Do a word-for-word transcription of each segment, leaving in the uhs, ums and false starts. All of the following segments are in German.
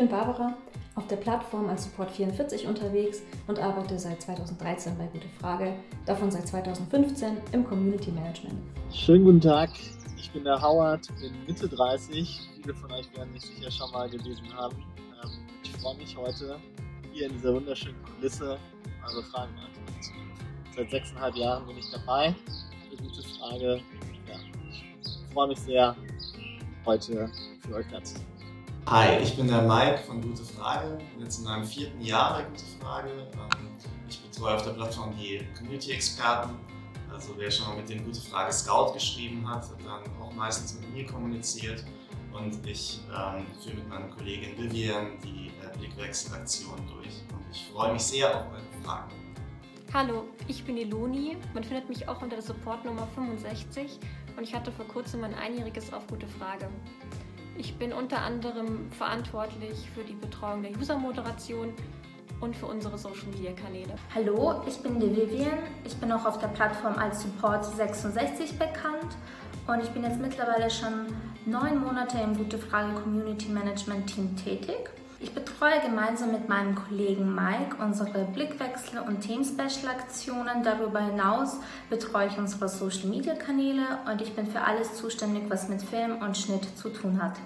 bin Barbara, auf der Plattform als Support vierundvierzig unterwegs und arbeite seit zweitausenddreizehn bei Gute Frage, davon seit zweitausendfünfzehn im Community Management. Schönen guten Tag, ich bin der Howard, bin Mitte dreißig. Viele von euch werden mich sicher schon mal gelesen haben. Ich freue mich heute, hier in dieser wunderschönen Kulisse eure Fragen beantworten zu dürfen. Seit sechseinhalb Jahren bin ich dabei. Eine gute Frage. Ja, ich freue mich sehr, heute für euch da zu sein. Hi, ich bin der Mike von Gute Frage, bin jetzt in meinem vierten Jahr bei Gute Frage. Ich betreue auf der Plattform die Community-Experten. Also wer schon mal mit dem Gute Frage Scout geschrieben hat, hat dann auch meistens mit mir kommuniziert. Und ich ähm, führe mit meiner Kollegin Vivian die äh, Blickwechselaktion durch. Und ich freue mich sehr auf eure Fragen. Hallo, ich bin Iloni. Man findet mich auch unter der Supportnummer fünfundsechzig und ich hatte vor kurzem mein einjähriges auf Gute Frage. Ich bin unter anderem verantwortlich für die Betreuung der User-Moderation und für unsere Social-Media-Kanäle. Hallo, ich bin die Vivian. Ich bin auch auf der Plattform als Support sechsundsechzig bekannt und ich bin jetzt mittlerweile schon neun Monate im Gute Frage Community Management Team tätig. Ich betreue gemeinsam mit meinem Kollegen Mike unsere Blickwechsel- und Themen-Special-Aktionen. Darüber hinaus betreue ich unsere Social-Media-Kanäle und ich bin für alles zuständig, was mit Film und Schnitt zu tun hat.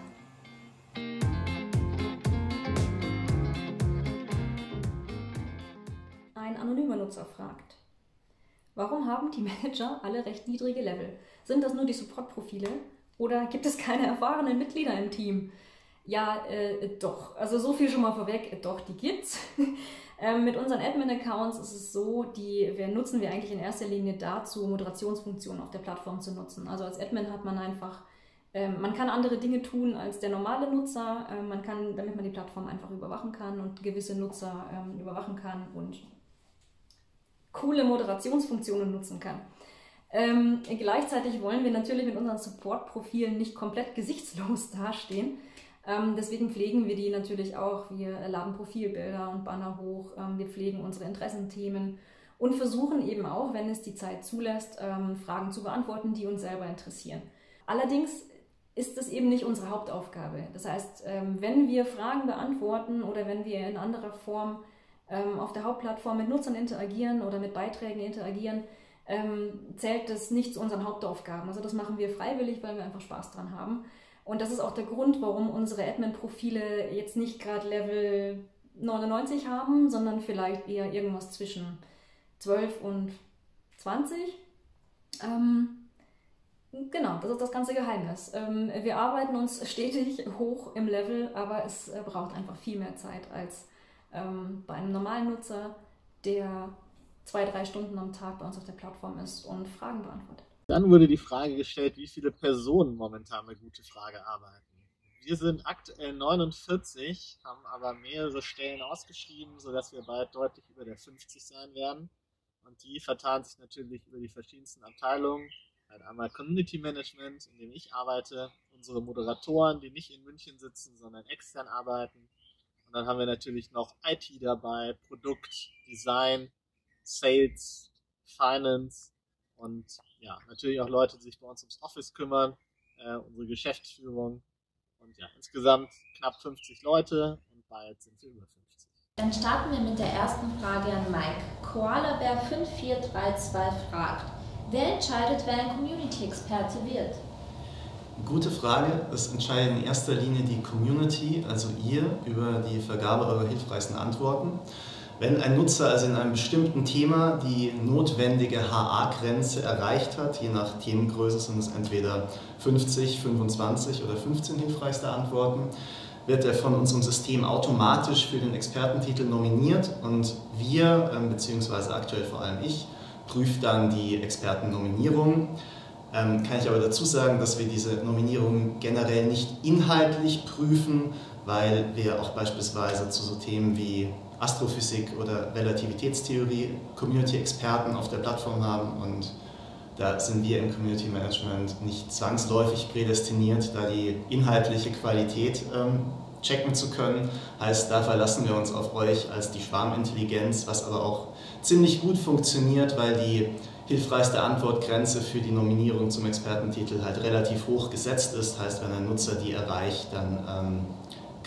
Ein anonymer Nutzer fragt: Warum haben die Manager alle recht niedrige Level? Sind das nur die Support-Profile oder gibt es keine erfahrenen Mitglieder im Team? Ja, äh, doch. Also so viel schon mal vorweg, äh, doch, die gibt's. ähm, mit unseren Admin-Accounts ist es so, die wir nutzen wir eigentlich in erster Linie dazu, Moderationsfunktionen auf der Plattform zu nutzen. Also als Admin hat man einfach, ähm, man kann andere Dinge tun als der normale Nutzer, äh, man kann, damit man die Plattform einfach überwachen kann und gewisse Nutzer ähm, überwachen kann und coole Moderationsfunktionen nutzen kann. Ähm, gleichzeitig wollen wir natürlich mit unseren Support-Profilen nicht komplett gesichtslos dastehen. Ähm, deswegen pflegen wir die natürlich auch. Wir laden Profilbilder und Banner hoch, ähm, wir pflegen unsere Interessenthemen und versuchen eben auch, wenn es die Zeit zulässt, ähm, Fragen zu beantworten, die uns selber interessieren. Allerdings ist das eben nicht unsere Hauptaufgabe. Das heißt, ähm, wenn wir Fragen beantworten oder wenn wir in anderer Form ähm, auf der Hauptplattform mit Nutzern interagieren oder mit Beiträgen interagieren, ähm, zählt das nicht zu unseren Hauptaufgaben. Also das machen wir freiwillig, weil wir einfach Spaß dran haben. Und das ist auch der Grund, warum unsere Admin-Profile jetzt nicht gerade Level neunundneunzig haben, sondern vielleicht eher irgendwas zwischen zwölf und zwanzig. Ähm, genau, das ist das ganze Geheimnis. Ähm, wir arbeiten uns stetig hoch im Level, aber es äh, braucht einfach viel mehr Zeit als ähm, bei einem normalen Nutzer, der zwei, drei Stunden am Tag bei uns auf der Plattform ist und Fragen beantwortet. Dann wurde die Frage gestellt, wie viele Personen momentan bei Gute Frage arbeiten. Wir sind aktuell neunundvierzig, haben aber mehrere Stellen ausgeschrieben, sodass wir bald deutlich über der fünfzig sein werden. Und die verteilen sich natürlich über die verschiedensten Abteilungen. Halt einmal Community Management, in dem ich arbeite, unsere Moderatoren, die nicht in München sitzen, sondern extern arbeiten. Und dann haben wir natürlich noch I T dabei, Produkt, Design, Sales, Finance und ja, natürlich auch Leute, die sich bei uns ums Office kümmern, äh, unsere Geschäftsführung und ja, insgesamt knapp fünfzig Leute und bald sind wir über fünfzig. Dann starten wir mit der ersten Frage an Mike. Koalabär fünf vier drei zwei fragt: Wer entscheidet, wer ein Community-Experte wird? Gute Frage. Es entscheidet in erster Linie die Community, also ihr, über die Vergabe eurer hilfreichsten Antworten. Wenn ein Nutzer also in einem bestimmten Thema die notwendige H A-Grenze erreicht hat, je nach Themengröße sind es entweder fünfzig, fünfundzwanzig oder fünfzehn hilfreichste Antworten, wird er von unserem System automatisch für den Expertentitel nominiert und wir, beziehungsweise aktuell vor allem ich, prüft dann die Expertennominierung. Ähm, kann ich aber dazu sagen, dass wir diese Nominierung generell nicht inhaltlich prüfen, weil wir auch beispielsweise zu so Themen wie Astrophysik oder Relativitätstheorie Community-Experten auf der Plattform haben und da sind wir im Community Management nicht zwangsläufig prädestiniert, da die inhaltliche Qualität ähm, checken zu können. Heißt, da verlassen wir uns auf euch als die Schwarmintelligenz, was aber auch ziemlich gut funktioniert, weil die hilfreichste Antwortgrenze für die Nominierung zum Expertentitel halt relativ hoch gesetzt ist. Heißt, wenn ein Nutzer die erreicht, dann ähm,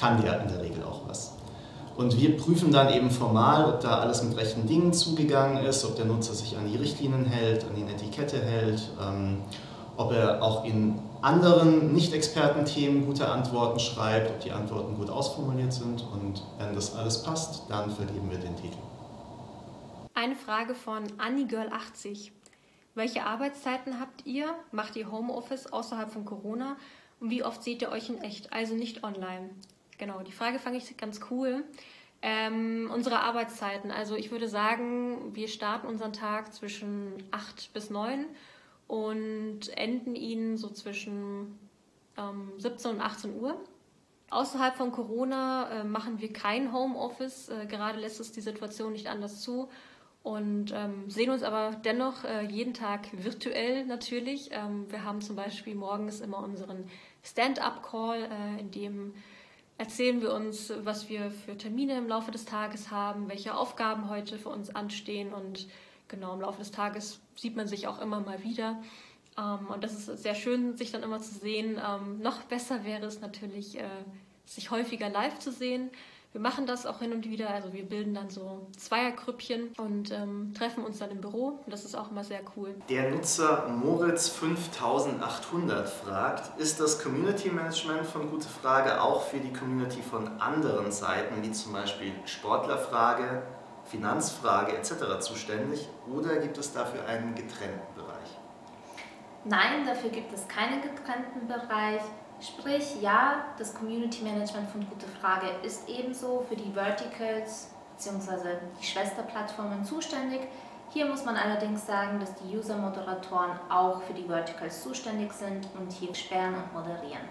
kann ja in der Regel auch was. Und wir prüfen dann eben formal, ob da alles mit rechten Dingen zugegangen ist, ob der Nutzer sich an die Richtlinien hält, an die Etikette hält, ähm, ob er auch in anderen Nicht-Experten-Themen gute Antworten schreibt, ob die Antworten gut ausformuliert sind. Und wenn das alles passt, dann vergeben wir den Titel. Eine Frage von Annigirl achtzig. Welche Arbeitszeiten habt ihr? Macht ihr Homeoffice außerhalb von Corona? Und wie oft seht ihr euch in echt, also nicht online? Genau, die Frage fand ich ganz cool. Ähm, unsere Arbeitszeiten, also ich würde sagen, wir starten unseren Tag zwischen acht bis neun und enden ihn so zwischen ähm, siebzehn und achtzehn Uhr. Außerhalb von Corona äh, machen wir kein Homeoffice, äh, gerade lässt es die Situation nicht anders zu. Und ähm, sehen uns aber dennoch äh, jeden Tag virtuell natürlich. Ähm, wir haben zum Beispiel morgens immer unseren Stand-up-Call, äh, in dem erzählen wir uns, was wir für Termine im Laufe des Tages haben, welche Aufgaben heute für uns anstehen. Und genau im Laufe des Tages sieht man sich auch immer mal wieder. Ähm, und das ist sehr schön, sich dann immer zu sehen. Ähm, noch besser wäre es natürlich, äh, sich häufiger live zu sehen. Wir machen das auch hin und wieder, also wir bilden dann so Zweiergrüppchen und ähm, treffen uns dann im Büro und das ist auch immer sehr cool. Der Nutzer Moritz fünftausendachthundert fragt, ist das Community Management von Gute Frage auch für die Community von anderen Seiten, wie zum Beispiel Sportlerfrage, Finanzfrage et cetera zuständig oder gibt es dafür einen getrennten Bereich? Nein, dafür gibt es keinen getrennten Bereich. Sprich, ja, das Community Management von Gute Frage ist ebenso für die Verticals bzw. die Schwesterplattformen zuständig. Hier muss man allerdings sagen, dass die User-Moderatoren auch für die Verticals zuständig sind und hier sperren und moderieren.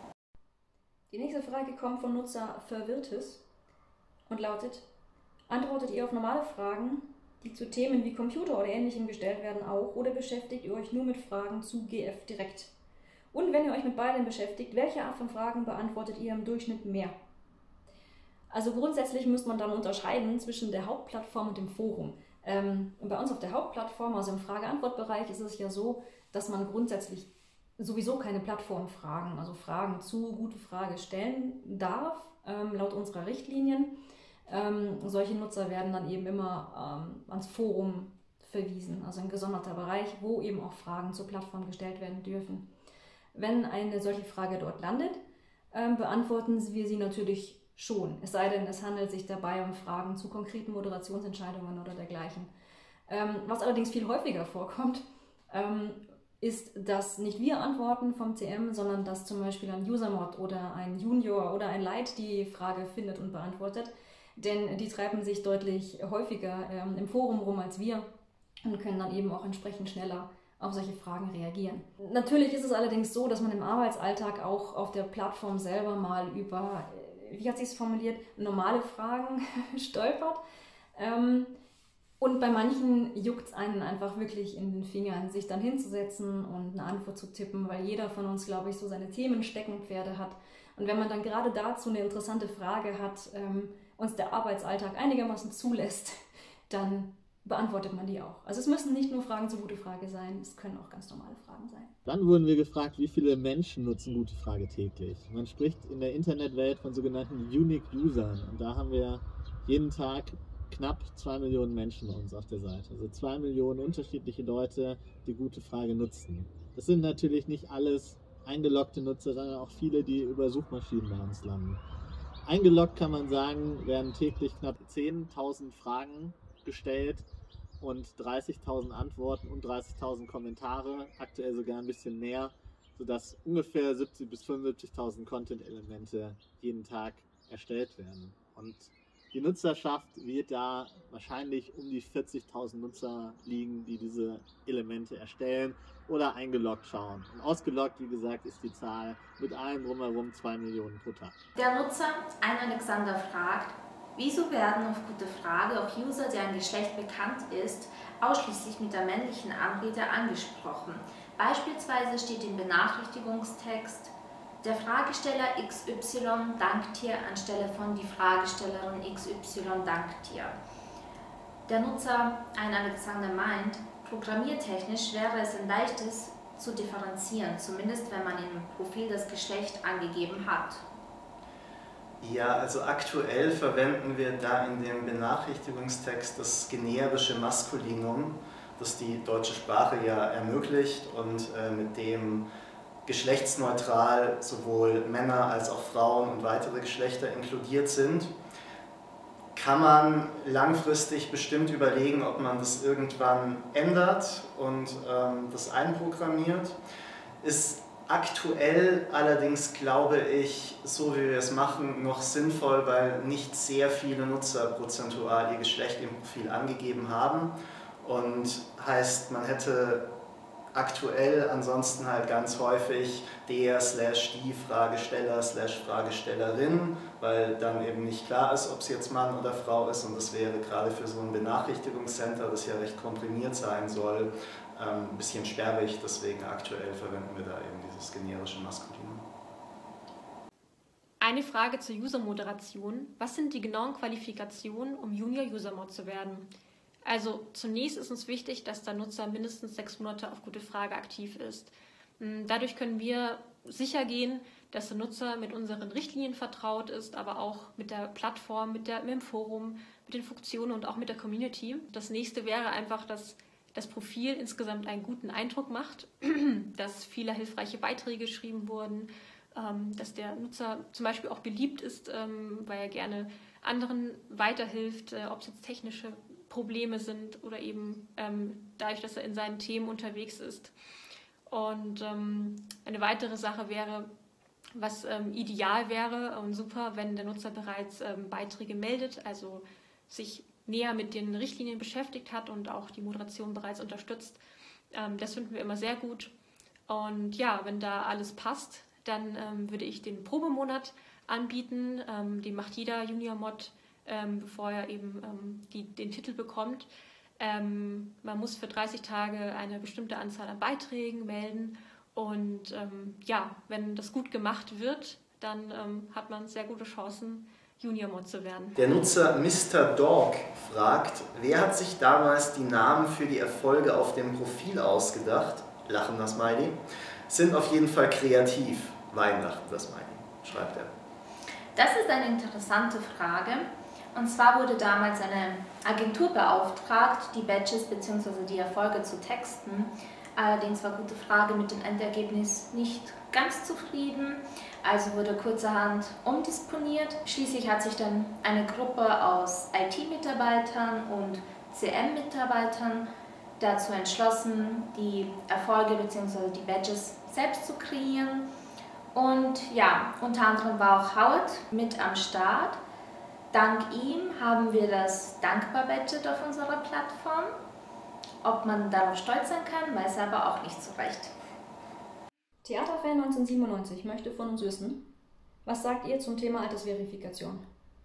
Die nächste Frage kommt vom Nutzer Verwirrtes und lautet: Antwortet ihr auf normale Fragen, die zu Themen wie Computer oder Ähnlichem gestellt werden, auch, oder beschäftigt ihr euch nur mit Fragen zu G F direkt? Und wenn ihr euch mit beiden beschäftigt, welche Art von Fragen beantwortet ihr im Durchschnitt mehr? Also grundsätzlich muss man dann unterscheiden zwischen der Hauptplattform und dem Forum. Ähm, und bei uns auf der Hauptplattform, also im Frage-Antwort-Bereich, ist es ja so, dass man grundsätzlich sowieso keine Plattformfragen, also Fragen zu Gute Frage stellen darf, ähm, laut unserer Richtlinien. Ähm, solche Nutzer werden dann eben immer ähm, ans Forum verwiesen, also ein gesonderter Bereich, wo eben auch Fragen zur Plattform gestellt werden dürfen. Wenn eine solche Frage dort landet, ähm, beantworten wir sie natürlich schon, es sei denn, es handelt sich dabei um Fragen zu konkreten Moderationsentscheidungen oder dergleichen. Ähm, was allerdings viel häufiger vorkommt, ähm, ist, dass nicht wir antworten vom C M, sondern dass zum Beispiel ein Usermod oder ein Junior oder ein Light die Frage findet und beantwortet, denn die treiben sich deutlich häufiger ähm, im Forum rum als wir und können dann eben auch entsprechend schneller auf solche Fragen reagieren. Natürlich ist es allerdings so, dass man im Arbeitsalltag auch auf der Plattform selber mal über, wie hat sie es formuliert, normale Fragen stolpert. Ähm, und bei manchen juckt es einen einfach wirklich in den Fingern, sich dann hinzusetzen und eine Antwort zu tippen, weil jeder von uns, glaube ich, so seine Themensteckenpferde hat. Und wenn man dann gerade dazu eine interessante Frage hat, ähm, uns der Arbeitsalltag einigermaßen zulässt, dann beantwortet man die auch. Also es müssen nicht nur Fragen zu Gute Frage sein, es können auch ganz normale Fragen sein. Dann wurden wir gefragt, wie viele Menschen nutzen Gute Frage täglich. Man spricht in der Internetwelt von sogenannten Unique Usern und da haben wir jeden Tag knapp zwei Millionen Menschen bei uns auf der Seite. Also zwei Millionen unterschiedliche Leute, die Gute Frage nutzen. Das sind natürlich nicht alles eingeloggte Nutzer, sondern auch viele, die über Suchmaschinen bei uns landen. Eingeloggt kann man sagen, werden täglich knapp zehntausend Fragen gestellt und dreißigtausend Antworten und dreißigtausend Kommentare, aktuell sogar ein bisschen mehr, sodass ungefähr siebzigtausend bis fünfundsiebzigtausend Content-Elemente jeden Tag erstellt werden. Und die Nutzerschaft wird da wahrscheinlich um die vierzigtausend Nutzer liegen, die diese Elemente erstellen oder eingeloggt schauen. Und ausgeloggt, wie gesagt, ist die Zahl mit allem drumherum zwei Millionen pro Tag. Der Nutzer, ein Alexander, fragt: Wieso werden auf Gute Frage auch User, deren Geschlecht bekannt ist, ausschließlich mit der männlichen Anrede angesprochen? Beispielsweise steht im Benachrichtigungstext: Der Fragesteller X Y dankt dir anstelle von die Fragestellerin X Y dankt dir. Der Nutzer, ein Alexander, meint, programmiertechnisch wäre es ein leichtes zu differenzieren, zumindest wenn man im Profil das Geschlecht angegeben hat. Ja, also aktuell verwenden wir da in dem Benachrichtigungstext das generische Maskulinum, das die deutsche Sprache ja ermöglicht und äh, mit dem geschlechtsneutral sowohl Männer als auch Frauen und weitere Geschlechter inkludiert sind. Kann man langfristig bestimmt überlegen, ob man das irgendwann ändert und ähm, das einprogrammiert. Ist aktuell allerdings, glaube ich, so wie wir es machen, noch sinnvoll, weil nicht sehr viele Nutzer prozentual ihr Geschlecht im Profil angegeben haben. Und heißt, man hätte aktuell ansonsten halt ganz häufig der slash die Fragesteller slash Fragestellerin, weil dann eben nicht klar ist, ob es jetzt Mann oder Frau ist, und das wäre gerade für so ein Benachrichtigungscenter, das ja recht komprimiert sein soll, ein bisschen sperrig, deswegen aktuell verwenden wir da eben dieses generische Maskulinum. Eine Frage zur User-Moderation. Was sind die genauen Qualifikationen, um Junior-User-Mod zu werden? Also zunächst ist uns wichtig, dass der Nutzer mindestens sechs Monate auf Gute Frage aktiv ist. Dadurch können wir sicher gehen, dass der Nutzer mit unseren Richtlinien vertraut ist, aber auch mit der Plattform, mit, der, mit dem Forum, mit den Funktionen und auch mit der Community. Das nächste wäre einfach, dass das Profil insgesamt einen guten Eindruck macht, dass viele hilfreiche Beiträge geschrieben wurden, dass der Nutzer zum Beispiel auch beliebt ist, weil er gerne anderen weiterhilft, ob es jetzt technische Probleme sind oder eben dadurch, dass er in seinen Themen unterwegs ist. Und eine weitere Sache wäre, was ideal wäre und super, wenn der Nutzer bereits Beiträge meldet, also sich näher mit den Richtlinien beschäftigt hat und auch die Moderation bereits unterstützt. Ähm, das finden wir immer sehr gut. Und ja, wenn da alles passt, dann ähm, würde ich den Probemonat anbieten. Ähm, den macht jeder Junior-Mod, ähm, bevor er eben ähm, die, den Titel bekommt. Ähm, man muss für dreißig Tage eine bestimmte Anzahl an Beiträgen melden. Und ähm, ja, wenn das gut gemacht wird, dann ähm, hat man sehr gute Chancen, Junior-Mod zu werden. Der Nutzer Mister Dog fragt, wer hat sich damals die Namen für die Erfolge auf dem Profil ausgedacht? Lachender Smiley. Sind auf jeden Fall kreativ. Weinlachender Smiley, schreibt er. Das ist eine interessante Frage. Und zwar wurde damals eine Agentur beauftragt, die Badges bzw. die Erfolge zu texten. Allerdings war Gute Frage mit dem Endergebnis nicht ganz zufrieden, also wurde kurzerhand umdisponiert. Schließlich hat sich dann eine Gruppe aus I T-Mitarbeitern und C M-Mitarbeitern dazu entschlossen, die Erfolge bzw. die Badges selbst zu kreieren. Und ja, unter anderem war auch Howard mit am Start. Dank ihm haben wir das Dankbar-Badge auf unserer Plattform. Ob man darauf stolz sein kann, weiß er aber auch nicht so recht. Theaterfan neunzehnhundertsiebenundneunzig möchte von uns wissen, was sagt ihr zum Thema Altersverifikation?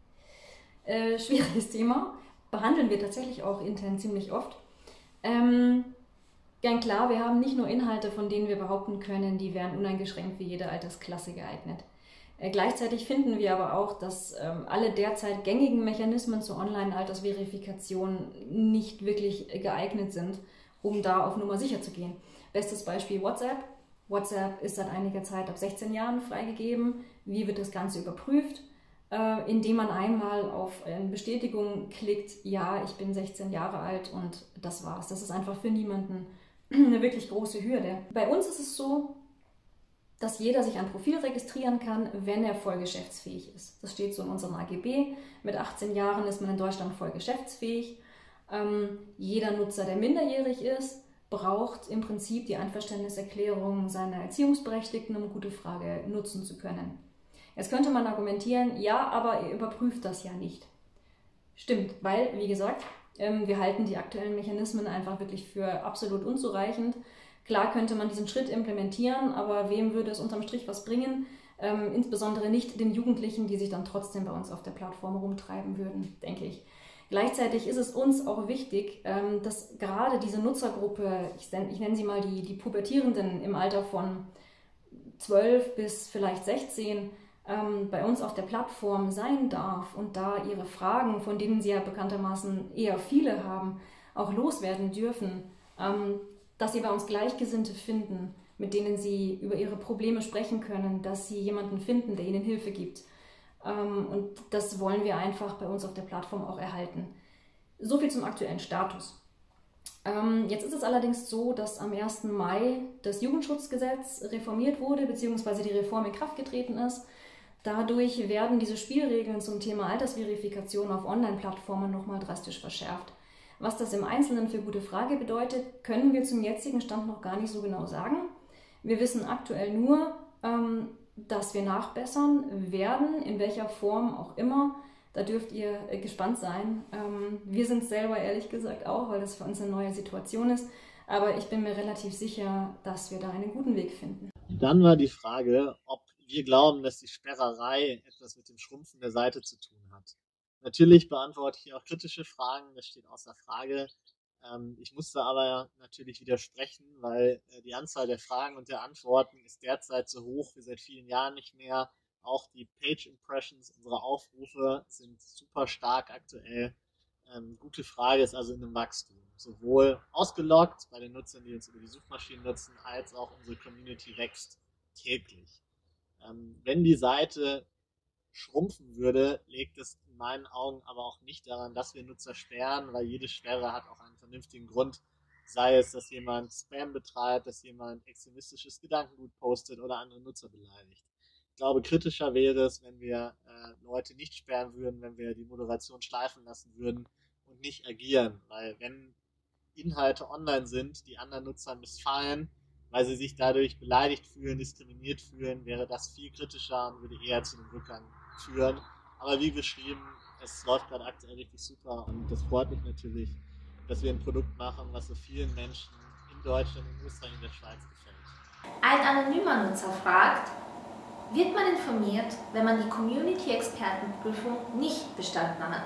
Äh, schwieriges Thema, behandeln wir tatsächlich auch intern ziemlich oft. Ähm, gern klar, wir haben nicht nur Inhalte, von denen wir behaupten können, die wären uneingeschränkt für jede Altersklasse geeignet. Äh, gleichzeitig finden wir aber auch, dass ähm, alle derzeit gängigen Mechanismen zur Online-Altersverifikation nicht wirklich geeignet sind, um da auf Nummer sicher zu gehen. Bestes Beispiel WhatsApp. WhatsApp ist seit einiger Zeit ab sechzehn Jahren freigegeben. Wie wird das Ganze überprüft? Äh, indem man einmal auf eine Bestätigung klickt, ja, ich bin sechzehn Jahre alt und das war's. Das ist einfach für niemanden eine wirklich große Hürde. Bei uns ist es so, dass jeder sich ein Profil registrieren kann, wenn er voll geschäftsfähig ist. Das steht so in unserem A G B. Mit achtzehn Jahren ist man in Deutschland voll geschäftsfähig. Ähm, jeder Nutzer, der minderjährig ist, braucht im Prinzip die Einverständniserklärung seiner Erziehungsberechtigten, um Gute Frage nutzen zu können. Jetzt könnte man argumentieren, ja, aber ihr überprüft das ja nicht. Stimmt, weil, wie gesagt, ähm, wir halten die aktuellen Mechanismen einfach wirklich für absolut unzureichend. Klar könnte man diesen Schritt implementieren, aber wem würde es unterm Strich was bringen? Ähm, insbesondere nicht den Jugendlichen, die sich dann trotzdem bei uns auf der Plattform rumtreiben würden, denke ich. Gleichzeitig ist es uns auch wichtig, ähm, dass gerade diese Nutzergruppe, ich, ich nenne sie mal die, die Pubertierenden im Alter von zwölf bis vielleicht sechzehn, ähm, bei uns auf der Plattform sein darf und da ihre Fragen, von denen sie ja bekanntermaßen eher viele haben, auch loswerden dürfen. Ähm, dass sie bei uns Gleichgesinnte finden, mit denen sie über ihre Probleme sprechen können, dass sie jemanden finden, der ihnen Hilfe gibt. Und das wollen wir einfach bei uns auf der Plattform auch erhalten. So viel zum aktuellen Status. Jetzt ist es allerdings so, dass am ersten Mai das Jugendschutzgesetz reformiert wurde, beziehungsweise die Reform in Kraft getreten ist. Dadurch werden diese Spielregeln zum Thema Altersverifikation auf Online-Plattformen nochmal drastisch verschärft. Was das im Einzelnen für Gute Frage bedeutet, können wir zum jetzigen Stand noch gar nicht so genau sagen. Wir wissen aktuell nur, dass wir nachbessern werden, in welcher Form auch immer. Da dürft ihr gespannt sein. Wir sind selber ehrlich gesagt auch, weil das für uns eine neue Situation ist. Aber ich bin mir relativ sicher, dass wir da einen guten Weg finden. Dann war die Frage, ob wir glauben, dass die Sperrerei etwas mit dem Schrumpfen der Seite zu tun hat. Natürlich beantworte ich auch kritische Fragen, das steht außer Frage. Ich musste aber natürlich widersprechen, weil die Anzahl der Fragen und der Antworten ist derzeit so hoch wie seit vielen Jahren nicht mehr. Auch die Page Impressions unserer Aufrufe sind super stark aktuell. Ähm, gute Frage ist also in einem Wachstum. Sowohl ausgeloggt bei den Nutzern, die uns über die Suchmaschinen nutzen, als auch unsere Community wächst täglich. Ähm, wenn die Seite schrumpfen würde, liegt es in meinen Augen aber auch nicht daran, dass wir Nutzer sperren, weil jede Sperre hat auch einen vernünftigen Grund. Sei es, dass jemand Spam betreibt, dass jemand extremistisches Gedankengut postet oder andere Nutzer beleidigt. Ich glaube, kritischer wäre es, wenn wir äh, Leute nicht sperren würden, wenn wir die Moderation schleifen lassen würden und nicht agieren. Weil wenn Inhalte online sind, die anderen Nutzern missfallen, weil sie sich dadurch beleidigt fühlen, diskriminiert fühlen, wäre das viel kritischer und würde eher zu einem Rückgang führen. Aber wie beschrieben, es läuft gerade aktuell richtig super und das freut mich natürlich, dass wir ein Produkt machen, was so vielen Menschen in Deutschland, in Österreich und der Schweiz gefällt. Ein anonymer Nutzer fragt, wird man informiert, wenn man die Community-Expertenprüfung nicht bestanden hat?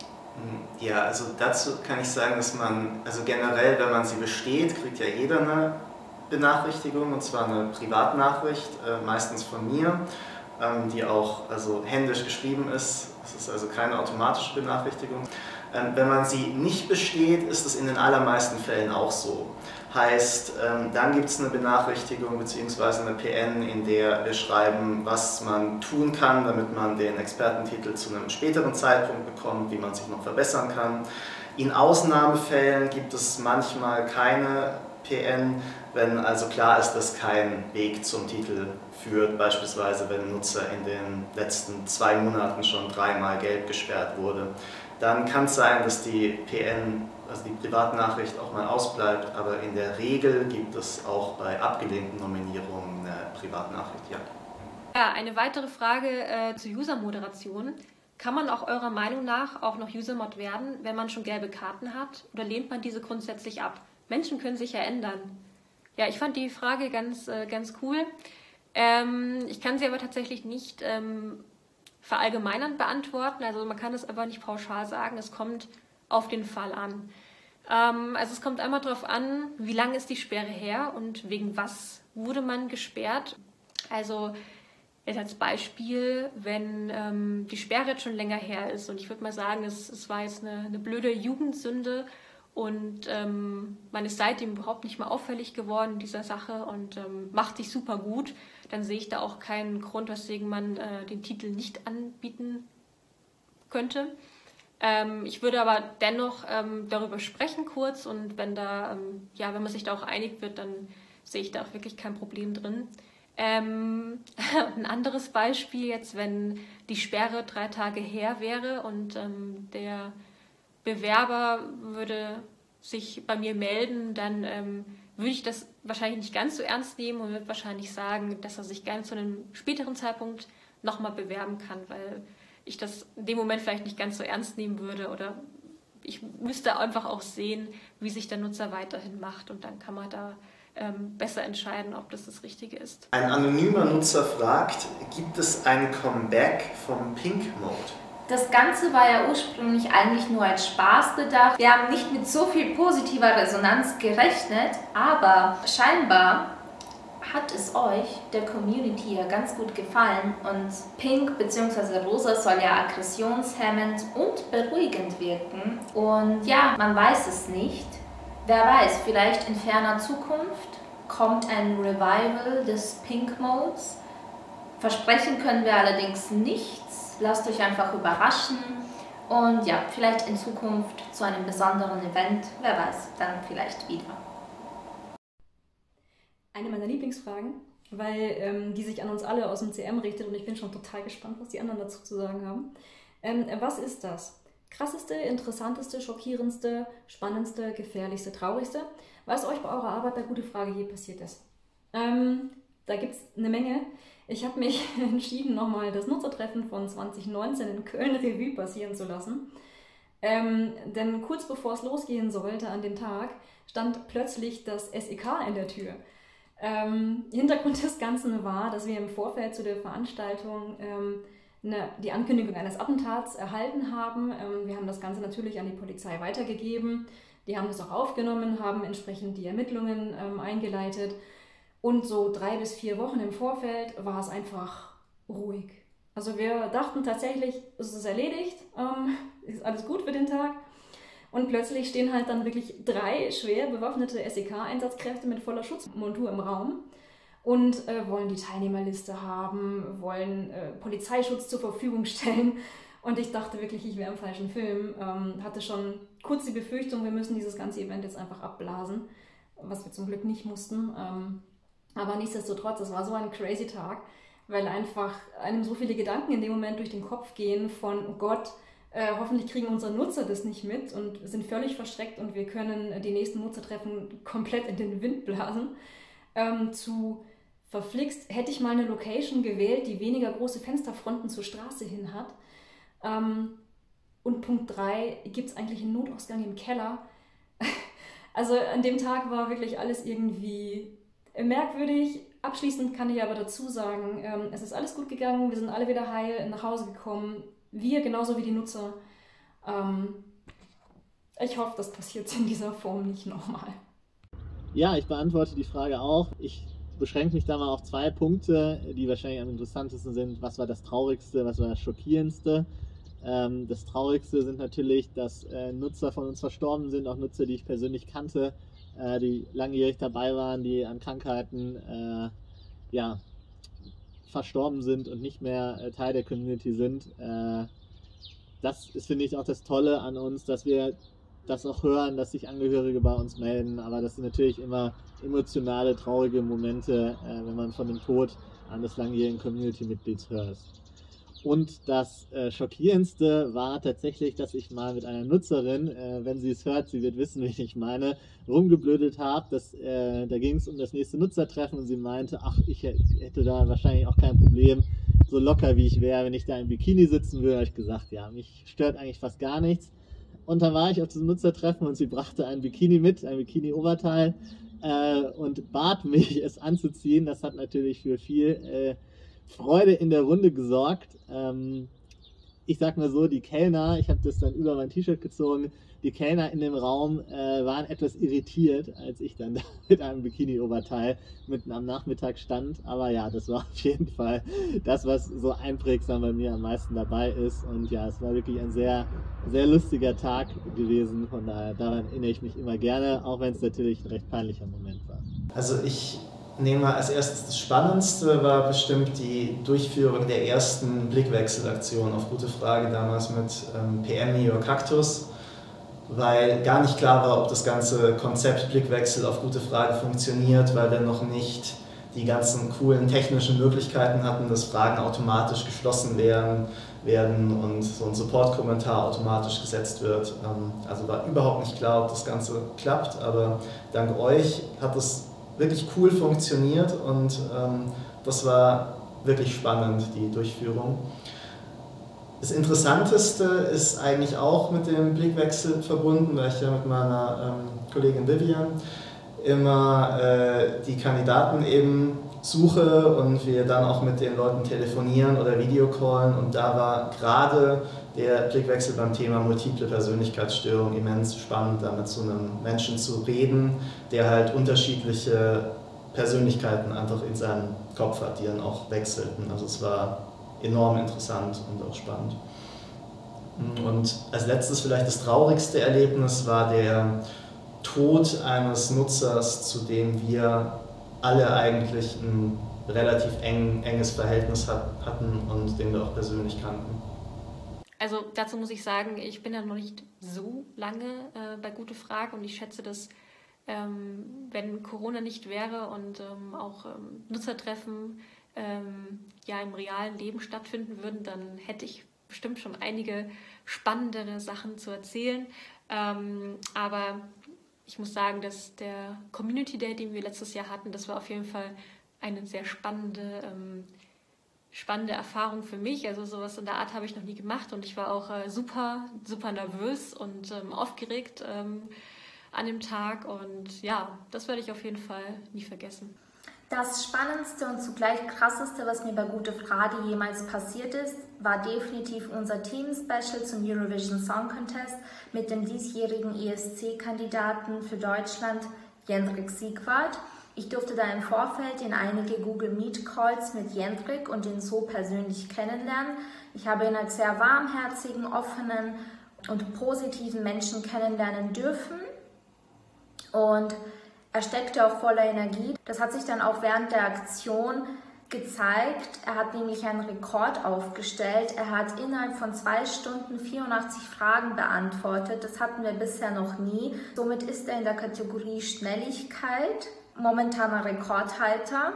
Ja, also dazu kann ich sagen, dass man, also generell, wenn man sie besteht, kriegt ja jeder eine Benachrichtigung, und zwar eine Privatnachricht, äh, meistens von mir, ähm, die auch also händisch geschrieben ist. Das ist also keine automatische Benachrichtigung. Ähm, wenn man sie nicht besteht, ist es in den allermeisten Fällen auch so. Heißt, ähm, dann gibt es eine Benachrichtigung bzw. eine P N, in der wir schreiben, was man tun kann, damit man den Expertentitel zu einem späteren Zeitpunkt bekommt, wie man sich noch verbessern kann. In Ausnahmefällen gibt es manchmal keine P N, wenn also klar ist, dass kein Weg zum Titel führt, beispielsweise wenn ein Nutzer in den letzten zwei Monaten schon dreimal gelb gesperrt wurde. Dann kann es sein, dass die P N, also die Privatnachricht, auch mal ausbleibt, aber in der Regel gibt es auch bei abgelehnten Nominierungen eine Privatnachricht, ja. Ja, eine weitere Frage äh, zur User-Moderation. Kann man auch eurer Meinung nach auch noch User-Mod werden, wenn man schon gelbe Karten hat, oder lehnt man diese grundsätzlich ab? Menschen können sich ja ändern. Ja, ich fand die Frage ganz, äh, ganz cool. Ähm, ich kann sie aber tatsächlich nicht ähm, verallgemeinernd beantworten. Also man kann es aber nicht pauschal sagen. Es kommt auf den Fall an. Ähm, also es kommt einmal darauf an, wie lange ist die Sperre her und wegen was wurde man gesperrt. Also jetzt als Beispiel, wenn ähm, die Sperre jetzt schon länger her ist und ich würde mal sagen, es, es war jetzt eine, eine blöde Jugendsünde und ähm, man ist seitdem überhaupt nicht mehr auffällig geworden in dieser Sache und ähm, macht sich super gut, dann sehe ich da auch keinen Grund, weswegen man äh, den Titel nicht anbieten könnte. Ähm, ich würde aber dennoch ähm, darüber sprechen kurz und wenn da, ähm, ja, wenn man sich da auch einig wird, dann sehe ich da auch wirklich kein Problem drin. Ähm, ein anderes Beispiel jetzt, wenn die Sperre drei Tage her wäre und ähm, der Bewerber würde sich bei mir melden, dann ähm, würde ich das wahrscheinlich nicht ganz so ernst nehmen und würde wahrscheinlich sagen, dass er sich gerne zu einem späteren Zeitpunkt nochmal bewerben kann, weil ich das in dem Moment vielleicht nicht ganz so ernst nehmen würde oder ich müsste einfach auch sehen, wie sich der Nutzer weiterhin macht und dann kann man da ähm, besser entscheiden, ob das das Richtige ist. Ein anonymer Nutzer fragt, gibt es ein Comeback vom Pink Mode? Das Ganze war ja ursprünglich eigentlich nur als Spaß gedacht. Wir haben nicht mit so viel positiver Resonanz gerechnet, aber scheinbar hat es euch, der Community, ja ganz gut gefallen und Pink bzw. Rosa soll ja aggressionshemmend und beruhigend wirken und ja, man weiß es nicht. Wer weiß, vielleicht in ferner Zukunft kommt ein Revival des Pink Modes. Versprechen können wir allerdings nichts. lasst euch einfach überraschen und ja, vielleicht in Zukunft zu einem besonderen Event, wer weiß, dann vielleicht wieder. Eine meiner Lieblingsfragen, weil ähm, die sich an uns alle aus dem C M richtet und ich bin schon total gespannt, was die anderen dazu zu sagen haben. Ähm, was ist das? Krasseste, interessanteste, schockierendste, spannendste, gefährlichste, traurigste, was euch bei eurer Arbeit bei Gute Frage je passiert ist? Ähm, da gibt es eine Menge. Ich habe mich entschieden, nochmal das Nutzertreffen von zwanzig neunzehn in Köln Revue passieren zu lassen. Ähm, denn kurz bevor es losgehen sollte an dem Tag, stand plötzlich das S E K in der Tür. Ähm, Hintergrund des Ganzen war, dass wir im Vorfeld zu der Veranstaltung ähm, eine, die Ankündigung eines Attentats erhalten haben. Ähm, wir haben das Ganze natürlich an die Polizei weitergegeben. Die haben das auch aufgenommen, haben entsprechend die Ermittlungen ähm, eingeleitet. Und so drei bis vier Wochen im Vorfeld war es einfach ruhig. Also wir dachten tatsächlich, es ist erledigt, ähm, ist alles gut für den Tag. Und plötzlich stehen halt dann wirklich drei schwer bewaffnete S E K-Einsatzkräfte mit voller Schutzmontur im Raum und äh, wollen die Teilnehmerliste haben, wollen äh, Polizeischutz zur Verfügung stellen. Und ich dachte wirklich, ich wäre im falschen Film. Ähm, hatte schon kurz die Befürchtung, wir müssen dieses ganze Event jetzt einfach abblasen, was wir zum Glück nicht mussten. Ähm, aber nichtsdestotrotz, es war so ein crazy Tag, weil einfach einem so viele Gedanken in dem Moment durch den Kopf gehen von, oh Gott, Äh, hoffentlich kriegen unsere Nutzer das nicht mit und sind völlig verschreckt und wir können die nächsten Nutzertreffen komplett in den Wind blasen. Ähm, zu verflixt, hätte ich mal eine Location gewählt, die weniger große Fensterfronten zur Straße hin hat. Ähm, und Punkt drei, gibt es eigentlich einen Notausgang im Keller? Also an dem Tag war wirklich alles irgendwie merkwürdig. Abschließend kann ich aber dazu sagen, ähm, es ist alles gut gegangen, wir sind alle wieder heil nach Hause gekommen. Wir, genauso wie die Nutzer. Ähm, ich hoffe, das passiert in dieser Form nicht nochmal. Ja, ich beantworte die Frage auch. Ich beschränke mich da mal auf zwei Punkte, die wahrscheinlich am interessantesten sind. Was war das Traurigste, was war das Schockierendste? Ähm, das Traurigste sind natürlich, dass äh, Nutzer von uns verstorben sind, auch Nutzer, die ich persönlich kannte, äh, die langjährig dabei waren, die an Krankheiten äh, ja, verstorben sind und nicht mehr äh, Teil der Community sind. Äh, das ist, finde ich, auch das Tolle an uns, dass wir das auch hören, dass sich Angehörige bei uns melden, aber das sind natürlich immer emotionale, traurige Momente, äh, wenn man von dem Tod eines langjährigen Community-Mitglieds hört. Und das äh, Schockierendste war tatsächlich, dass ich mal mit einer Nutzerin, äh, wenn sie es hört, sie wird wissen, wie ich meine, rumgeblödet habe. Dass, äh, da ging es um das nächste Nutzertreffen und sie meinte, ach, ich hätte da wahrscheinlich auch kein Problem, so locker wie ich wäre, wenn ich da im Bikini sitzen würde. Habe ich gesagt, ja, mich stört eigentlich fast gar nichts. Und dann war ich auf diesem Nutzertreffen und sie brachte ein Bikini mit, ein Bikini-Oberteil äh, und bat mich, es anzuziehen. Das hat natürlich für viel äh, Freude in der Runde gesorgt. Ähm, ich sag mal so, die Kellner, ich habe das dann über mein T-Shirt gezogen, die Kellner in dem Raum äh, waren etwas irritiert, als ich dann da mit einem Bikini-Oberteil mitten am Nachmittag stand. Aber ja, das war auf jeden Fall das, was so einprägsam bei mir am meisten dabei ist. Und ja, es war wirklich ein sehr, sehr lustiger Tag gewesen. Von daher, daran erinnere ich mich immer gerne, auch wenn es natürlich ein recht peinlicher Moment war. Also ich nehme mal als erstes das Spannendste war bestimmt die Durchführung der ersten Blickwechselaktion auf Gute Frage, damals mit ähm, P M Me or Kaktus, weil gar nicht klar war, ob das ganze Konzept Blickwechsel auf Gute Frage funktioniert, weil wir noch nicht die ganzen coolen technischen Möglichkeiten hatten, dass Fragen automatisch geschlossen werden, werden und so ein Support-Kommentar automatisch gesetzt wird. Also war überhaupt nicht klar, ob das Ganze klappt, aber dank euch hat es wirklich cool funktioniert und ähm, das war wirklich spannend, die Durchführung. Das Interessanteste ist eigentlich auch mit dem Blickwechsel verbunden, weil ich ja mit meiner ähm, Kollegin Vivian immer äh, die Kandidaten eben suche und wir dann auch mit den Leuten telefonieren oder Videocallen und da war gerade der Blickwechsel beim Thema multiple Persönlichkeitsstörung immens spannend, da mit so einem Menschen zu reden, der halt unterschiedliche Persönlichkeiten einfach in seinem Kopf hat, die dann auch wechselten. Also es war enorm interessant und auch spannend. Und als letztes vielleicht das traurigste Erlebnis war der Tod eines Nutzers, zu dem wir alle eigentlich ein relativ eng, enges Verhältnis hat, hatten und den wir auch persönlich kannten. Also dazu muss ich sagen, ich bin ja noch nicht so lange äh, bei Gute Frage und ich schätze, dass ähm, wenn Corona nicht wäre und ähm, auch ähm, Nutzertreffen ähm, ja im realen Leben stattfinden würden, dann hätte ich bestimmt schon einige spannendere Sachen zu erzählen. Ähm, aber ich muss sagen, dass der Community Day, den wir letztes Jahr hatten, das war auf jeden Fall eine sehr spannende ähm, spannende Erfahrung für mich. Also sowas in der Art habe ich noch nie gemacht und ich war auch äh, super, super nervös und ähm, aufgeregt ähm, an dem Tag und ja, das werde ich auf jeden Fall nie vergessen. Das Spannendste und zugleich Krasseste, was mir bei Gute Frage jemals passiert ist, war definitiv unser Team-Special zum Eurovision Song Contest mit dem diesjährigen E S C-Kandidaten für Deutschland, Jendrik Siegwart. Ich durfte da im Vorfeld in einige Google Meet Calls mit Jendrik und ihn so persönlich kennenlernen. Ich habe ihn als sehr warmherzigen, offenen und positiven Menschen kennenlernen dürfen und er steckte auch voller Energie. Das hat sich dann auch während der Aktion gezeigt. Er hat nämlich einen Rekord aufgestellt. Er hat innerhalb von zwei Stunden vierundachtzig Fragen beantwortet. Das hatten wir bisher noch nie. Somit ist er in der Kategorie Schnelligkeit momentaner Rekordhalter.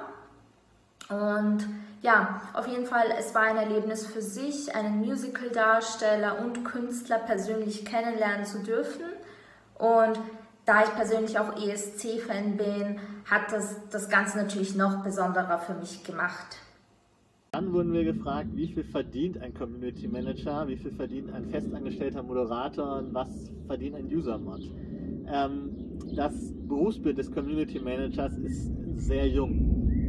Und ja, auf jeden Fall, es war ein Erlebnis für sich, einen Musical-Darsteller und Künstler persönlich kennenlernen zu dürfen. Und da ich persönlich auch E S C-Fan bin, hat das das Ganze natürlich noch besonderer für mich gemacht. Dann wurden wir gefragt, wie viel verdient ein Community Manager, wie viel verdient ein festangestellter Moderator und was verdient ein User-Mod. Ähm, das Berufsbild des Community Managers ist sehr jung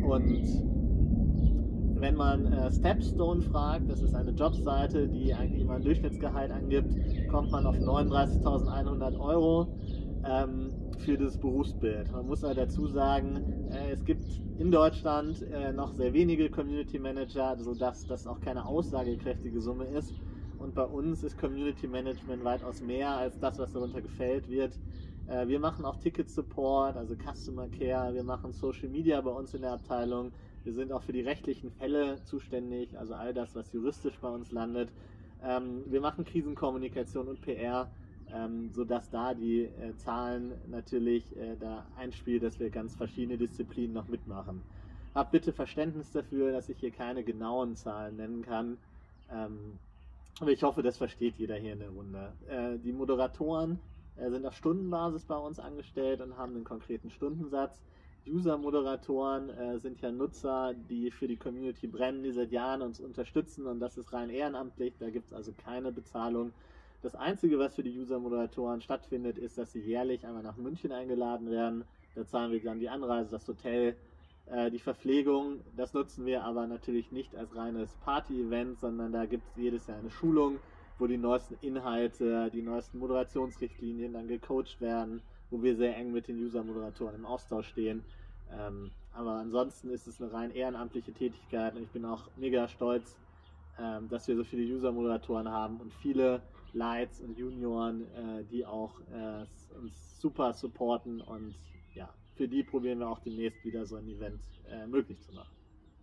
und wenn man äh, Stepstone fragt, das ist eine Jobseite, die eigentlich immer ein Durchschnittsgehalt angibt, kommt man auf neununddreißigtausendeinhundert Euro. Für das Berufsbild. Man muss halt dazu sagen, äh, es gibt in Deutschland äh, noch sehr wenige Community Manager, sodass das auch keine aussagekräftige Summe ist. Und bei uns ist Community Management weitaus mehr als das, was darunter gefällt wird. Äh, wir machen auch Ticket Support, also Customer Care, wir machen Social Media bei uns in der Abteilung. Wir sind auch für die rechtlichen Fälle zuständig, also all das, was juristisch bei uns landet. Ähm, wir machen Krisenkommunikation und P R. Ähm, sodass da die äh, Zahlen natürlich äh, da einspielen, dass wir ganz verschiedene Disziplinen noch mitmachen. Habt bitte Verständnis dafür, dass ich hier keine genauen Zahlen nennen kann, ähm, aber ich hoffe, das versteht jeder hier in der Runde. Äh, die Moderatoren äh, sind auf Stundenbasis bei uns angestellt und haben einen konkreten Stundensatz. User-Moderatoren äh, sind ja Nutzer, die für die Community brennen, die seit Jahren uns unterstützen und das ist rein ehrenamtlich, da gibt es also keine Bezahlung. Das Einzige, was für die User-Moderatoren stattfindet, ist, dass sie jährlich einmal nach München eingeladen werden. Da zahlen wir dann die Anreise, das Hotel, äh, die Verpflegung. Das nutzen wir aber natürlich nicht als reines Party-Event, sondern da gibt es jedes Jahr eine Schulung, wo die neuesten Inhalte, die neuesten Moderationsrichtlinien dann gecoacht werden, wo wir sehr eng mit den User-Moderatoren im Austausch stehen. Ähm, aber ansonsten ist es eine rein ehrenamtliche Tätigkeit und ich bin auch mega stolz, ähm, dass wir so viele User-Moderatoren haben und viele Lights und Junioren, äh, die auch äh, uns super supporten und ja, für die probieren wir auch demnächst wieder so ein Event äh, möglich zu machen.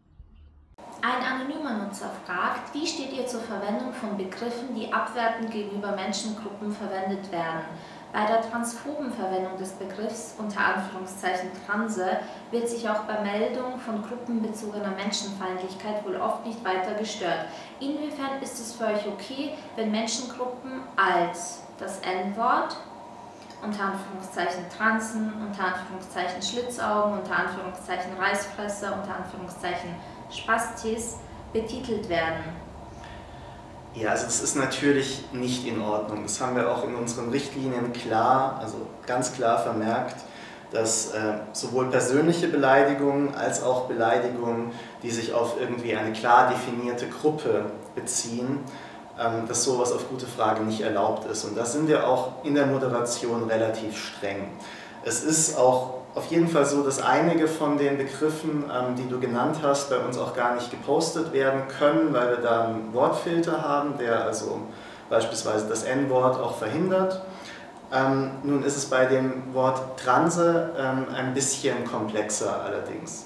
Ein anonymer Nutzer fragt, wie steht ihr zur Verwendung von Begriffen, die abwertend gegenüber Menschengruppen verwendet werden? Bei der transphoben Verwendung des Begriffs unter Anführungszeichen Transe wird sich auch bei Meldung von gruppenbezogener Menschenfeindlichkeit wohl oft nicht weiter gestört. Inwiefern ist es für euch okay, wenn Menschengruppen als das En-Wort, unter Anführungszeichen Transen, unter Anführungszeichen Schlitzaugen, unter Anführungszeichen Reißfresser, unter Anführungszeichen Spastis betitelt werden? Ja, also das ist natürlich nicht in Ordnung. Das haben wir auch in unseren Richtlinien klar, also ganz klar vermerkt, dass äh, sowohl persönliche Beleidigungen als auch Beleidigungen, die sich auf irgendwie eine klar definierte Gruppe beziehen, ähm, dass sowas auf Gute Frage nicht erlaubt ist. Und da sind wir auch in der Moderation relativ streng. Es ist auch auf jeden Fall so, dass einige von den Begriffen, ähm, die du genannt hast, bei uns auch gar nicht gepostet werden können, weil wir da einen Wortfilter haben, der also beispielsweise das En-Wort auch verhindert. Ähm, nun ist es bei dem Wort Transe ähm, ein bisschen komplexer allerdings.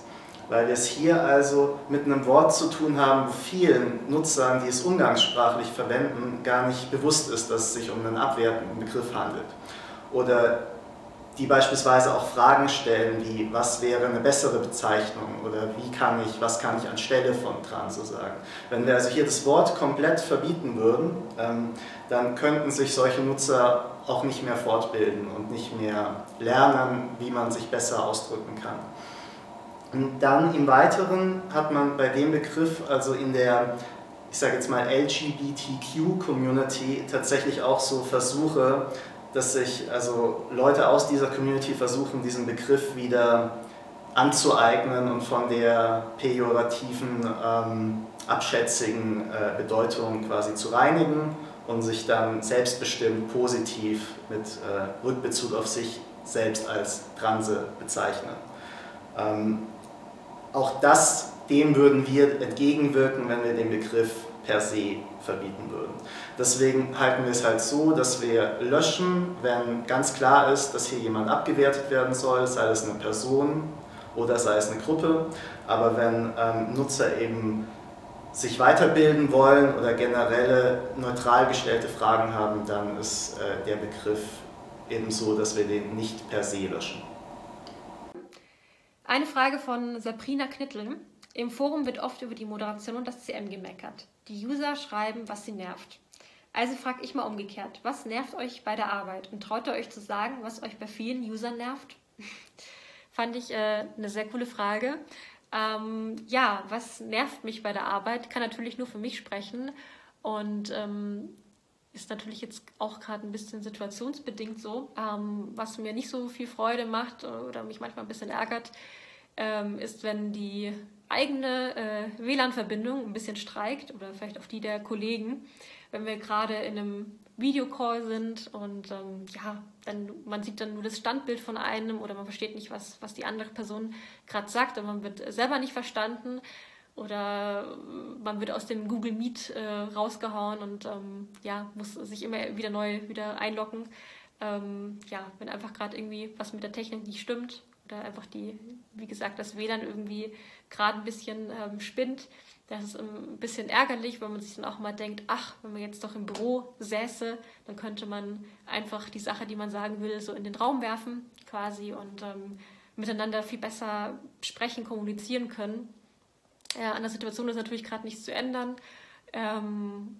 weil wir es hier also mit einem Wort zu tun haben, wo vielen Nutzern, die es umgangssprachlich verwenden, gar nicht bewusst ist, dass es sich um einen abwertenden Begriff handelt. Oder die beispielsweise auch Fragen stellen wie, was wäre eine bessere Bezeichnung oder wie kann ich, was kann ich anstelle von Transo sagen. Wenn wir also hier das Wort komplett verbieten würden, ähm, dann könnten sich solche Nutzer auch nicht mehr fortbilden und nicht mehr lernen, wie man sich besser ausdrücken kann. Und dann im Weiteren hat man bei dem Begriff, also in der, ich sage jetzt mal L G B T Q-Community, tatsächlich auch so Versuche, dass sich also Leute aus dieser Community versuchen, diesen Begriff wieder anzueignen und von der pejorativen, ähm, abschätzigen äh, Bedeutung quasi zu reinigen und sich dann selbstbestimmt positiv mit äh, Rückbezug auf sich selbst als Transe bezeichnen. Ähm, auch das, dem würden wir entgegenwirken, wenn wir den Begriff per se verbieten würden. Deswegen halten wir es halt so, dass wir löschen, wenn ganz klar ist, dass hier jemand abgewertet werden soll, sei es eine Person oder sei es eine Gruppe. Aber wenn ähm, Nutzer eben sich weiterbilden wollen oder generelle neutral gestellte Fragen haben, dann ist äh, der Begriff eben so, dass wir den nicht per se löschen. Eine Frage von Sabrina Knittel. Im Forum wird oft über die Moderation und das C M gemeckert. Die User schreiben, was sie nervt. Also frage ich mal umgekehrt, was nervt euch bei der Arbeit? Und traut ihr euch zu sagen, was euch bei vielen Usern nervt? Fand ich äh, eine sehr coole Frage. Ähm, ja, was nervt mich bei der Arbeit? Kann natürlich nur für mich sprechen und ähm, ist natürlich jetzt auch gerade ein bisschen situationsbedingt so. Ähm, was mir nicht so viel Freude macht oder mich manchmal ein bisschen ärgert, ähm, ist, wenn die eigene äh, W L A N-Verbindung ein bisschen streikt oder vielleicht auch die der Kollegen, wenn wir gerade in einem Videocall sind und ähm, ja, dann, man sieht dann nur das Standbild von einem oder man versteht nicht, was, was die andere Person gerade sagt und man wird selber nicht verstanden oder man wird aus dem Google Meet äh, rausgehauen und ähm, ja, muss sich immer wieder neu wieder einloggen. Ähm, ja, wenn einfach gerade irgendwie was mit der Technik nicht stimmt oder einfach die, wie gesagt, das W L A N irgendwie gerade ein bisschen ähm, spinnt. Das ist ein bisschen ärgerlich, weil man sich dann auch mal denkt, ach, wenn man jetzt doch im Büro säße, dann könnte man einfach die Sache, die man sagen will, so in den Raum werfen quasi und ähm, miteinander viel besser sprechen, kommunizieren können. Ja, an der Situation ist natürlich gerade nichts zu ändern. Ähm,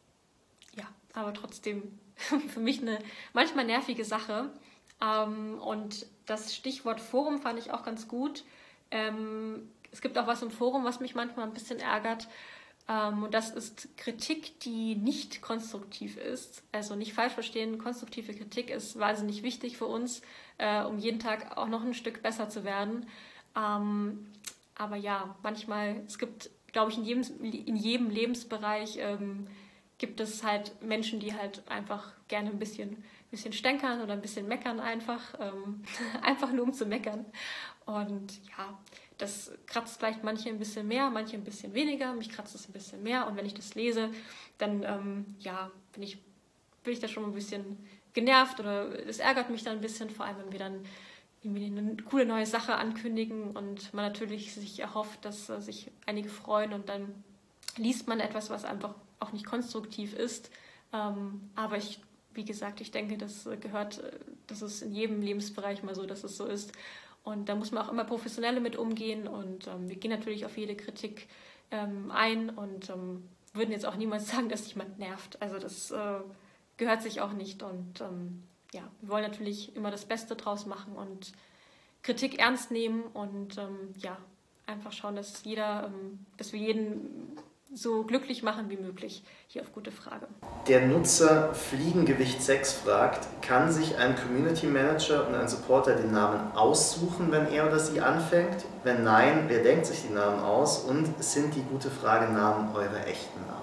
ja, aber trotzdem für mich eine manchmal nervige Sache. Ähm, und das Stichwort Forum fand ich auch ganz gut. Ähm, es gibt auch was im Forum, was mich manchmal ein bisschen ärgert. Ähm, und das ist Kritik, die nicht konstruktiv ist. Also nicht falsch verstehen, konstruktive Kritik ist wahnsinnig wichtig für uns, äh, um jeden Tag auch noch ein Stück besser zu werden. Ähm, aber ja, manchmal, es gibt, glaube ich, in jedem, in jedem Lebensbereich ähm, gibt es halt Menschen, die halt einfach gerne ein bisschen, bisschen stänkern oder ein bisschen meckern einfach. Ähm, einfach nur um zu meckern. Und ja, das kratzt vielleicht manche ein bisschen mehr, manche ein bisschen weniger. Mich kratzt es ein bisschen mehr. Und wenn ich das lese, dann ähm, ja, bin ich, bin ich da schon ein bisschen genervt oder es ärgert mich dann ein bisschen, vor allem wenn wir dann irgendwie eine coole neue Sache ankündigen und man natürlich sich erhofft, dass uh, sich einige freuen und dann liest man etwas, was einfach auch nicht konstruktiv ist. Ähm, aber ich, wie gesagt, ich denke, das gehört, das ist in jedem Lebensbereich mal so, dass es so ist. Und da muss man auch immer professionell mit umgehen und ähm, wir gehen natürlich auf jede Kritik ähm, ein und ähm, würden jetzt auch niemals sagen, dass jemand nervt. Also das äh, gehört sich auch nicht und ähm, ja, wir wollen natürlich immer das Beste draus machen und Kritik ernst nehmen und ähm, ja, einfach schauen, dass jeder, ähm, dass wir jeden so glücklich machen wie möglich. Hier auf gute Frage. Der Nutzer Fliegengewicht sechs fragt, kann sich ein Community Manager und ein Supporter den Namen aussuchen, wenn er oder sie anfängt? Wenn nein, wer denkt sich die Namen aus und sind die gute Frage Namen eure echten Namen?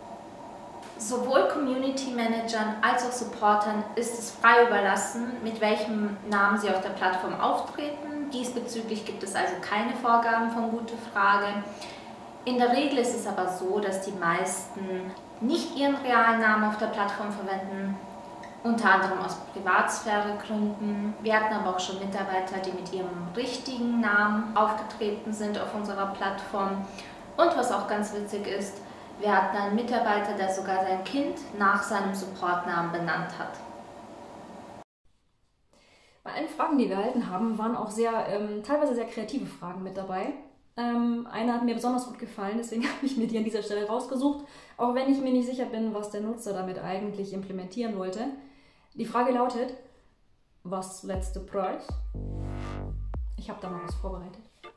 Sowohl Community Managern als auch Supportern ist es frei überlassen, mit welchem Namen sie auf der Plattform auftreten. Diesbezüglich gibt es also keine Vorgaben von gute Frage. In der Regel ist es aber so, dass die meisten nicht ihren realen Namen auf der Plattform verwenden unter anderem aus Privatsphäregründen. Wir hatten aber auch schon Mitarbeiter, die mit ihrem richtigen Namen aufgetreten sind auf unserer Plattform. Und was auch ganz witzig ist, wir hatten einen Mitarbeiter, der sogar sein Kind nach seinem Supportnamen benannt hat. Bei allen Fragen, die wir erhalten haben, waren auch sehr, ähm, teilweise sehr kreative Fragen mit dabei. Ähm, eine hat mir besonders gut gefallen, deswegen habe ich mir die an dieser Stelle rausgesucht, auch wenn ich mir nicht sicher bin, was der Nutzer damit eigentlich implementieren wollte. Die Frage lautet, was letzte Preis? Ich habe da mal was vorbereitet.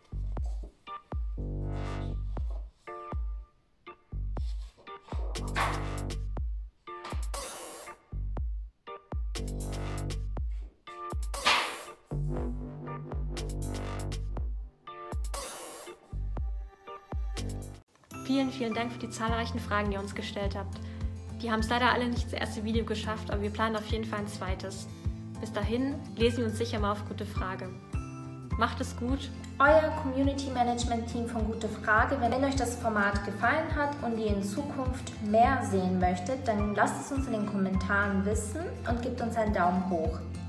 Vielen, vielen Dank für die zahlreichen Fragen, die ihr uns gestellt habt. Die haben es leider alle nicht ins erste Video geschafft, aber wir planen auf jeden Fall ein zweites. Bis dahin lesen wir uns sicher mal auf Gute Frage. Macht es gut! Euer Community Management Team von Gute Frage. Wenn euch das Format gefallen hat und ihr in Zukunft mehr sehen möchtet, dann lasst es uns in den Kommentaren wissen und gebt uns einen Daumen hoch.